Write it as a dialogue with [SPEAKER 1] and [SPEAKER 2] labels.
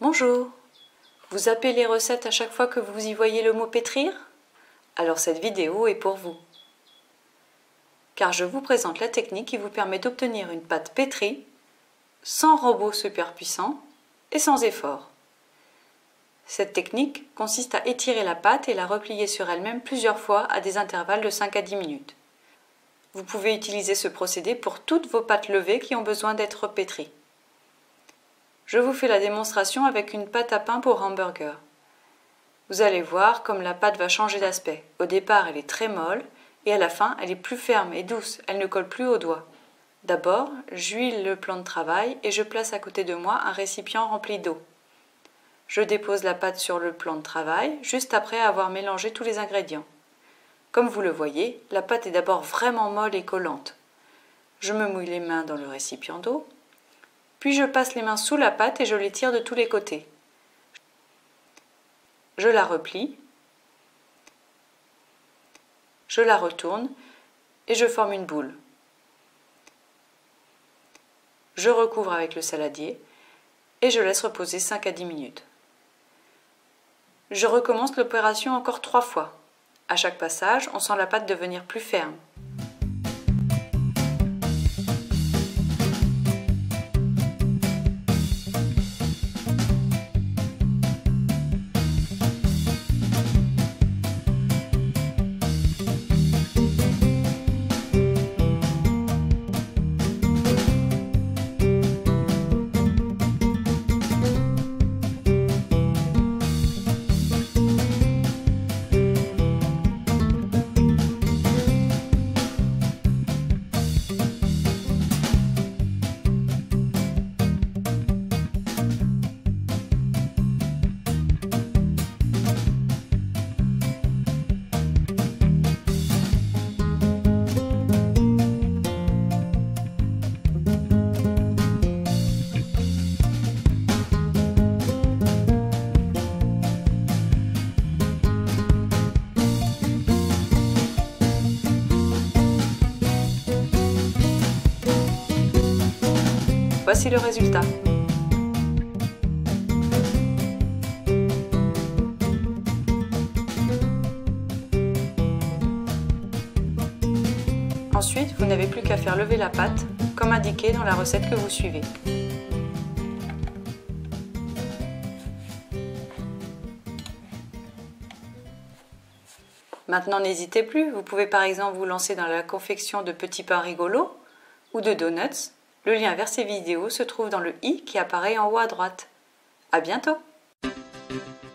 [SPEAKER 1] Bonjour! Vous appelez les recettes à chaque fois que vous y voyez le mot pétrir? Alors cette vidéo est pour vous. Car je vous présente la technique qui vous permet d'obtenir une pâte pétrie, sans robot super puissant et sans effort. Cette technique consiste à étirer la pâte et la replier sur elle-même plusieurs fois à des intervalles de 5 à 10 minutes. Vous pouvez utiliser ce procédé pour toutes vos pâtes levées qui ont besoin d'être pétries. Je vous fais la démonstration avec une pâte à pain pour hamburger. Vous allez voir comme la pâte va changer d'aspect. Au départ, elle est très molle et à la fin, elle est plus ferme et douce, elle ne colle plus aux doigts. D'abord, j'huile le plan de travail et je place à côté de moi un récipient rempli d'eau. Je dépose la pâte sur le plan de travail juste après avoir mélangé tous les ingrédients. Comme vous le voyez, la pâte est d'abord vraiment molle et collante. Je me mouille les mains dans le récipient d'eau. Puis je passe les mains sous la pâte et je l'étire de tous les côtés. Je la replie, je la retourne et je forme une boule. Je recouvre avec le saladier et je laisse reposer 5 à 10 minutes. Je recommence l'opération encore 3 fois. À chaque passage, on sent la pâte devenir plus ferme. Voici le résultat. Ensuite, vous n'avez plus qu'à faire lever la pâte, comme indiqué dans la recette que vous suivez. Maintenant, n'hésitez plus, vous pouvez par exemple vous lancer dans la confection de petits pains rigolos ou de donuts. Le lien vers ces vidéos se trouve dans le i qui apparaît en haut à droite. À bientôt!